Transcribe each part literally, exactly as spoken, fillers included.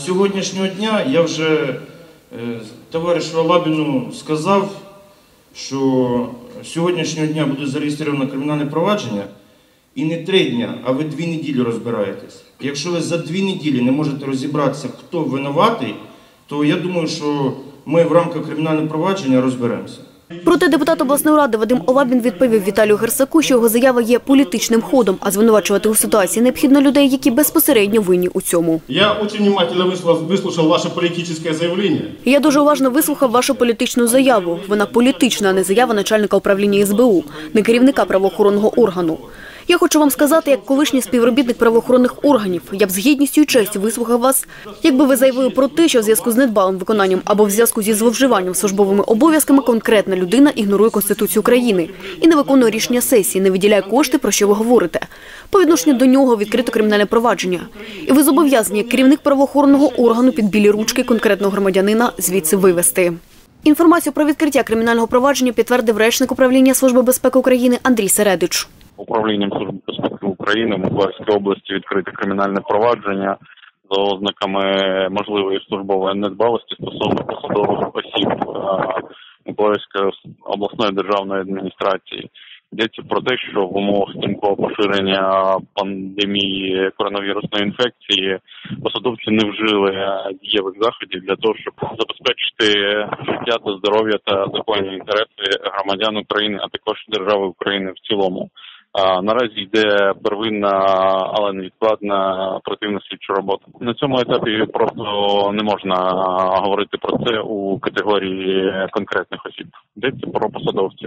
З сьогоднішнього дня я вже товаришу Алабіну сказав, що з сьогоднішнього дня буде зареєстровано кримінальне провадження, і не три дня, а ви дві неділі розбираєтесь. Якщо ви за дві неділі не можете розібратися, хто винуватий, то я думаю, що ми в рамках кримінального провадження розберемося. Проте депутат обласної ради Вадим Алабін відповів Віталію Герсаку, що його заява є політичним ходом, а звинувачувати у ситуації необхідно людей, які безпосередньо винні у цьому. Я дуже внимательно вислухав ваше політичне заявлення. Я дуже уважно вислухав вашу політичну заяву. Вона політична, а не заява начальника управління ес бе у, не керівника правоохоронного органу. Я хочу вам сказати, як колишній співробітник правоохоронних органів, я б з гідністю і честю вислухав вас, якби ви заявили про те, що в зв'язку з недбалим виконанням або в зв'язку зі зловживанням службовими обов'язками конкретна людина ігнорує Конституцію України і не виконує рішення сесії, не виділяє кошти, про що ви говорите. По відношенню до нього відкрито кримінальне провадження. І ви зобов'язані, як керівник правоохоронного органу, під білі ручки конкретного громадянина звідси вивести. Інформацію про відкриття кримінального провадження підтвердив речник управління Служби безпеки України Андрій Середич. Управлінням Служби безпеки України в Миколаївській області відкрите кримінальне провадження за ознаками можливої службової недбалості стосовно посадових осіб Миколаївської обласної державної адміністрації. Йдеться про те, що в умовах стрімкого поширення пандемії коронавірусної інфекції посадовці не вжили дієвих заходів для того, щоб забезпечити життя та здоров'я та законні інтереси громадян України, а також держави України в цілому. Наразі йде первинна, але невідкладна оперативна слідча робота. На цьому етапі просто не можна говорити про це у категорії конкретних осіб. Йдеться про посадовців.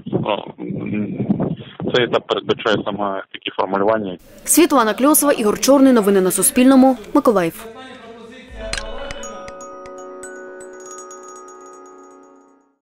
Цей етап передбачає саме такі формулювання. Світлана Кльосова, Ігор Чорний. Новини на Суспільному. Миколаїв.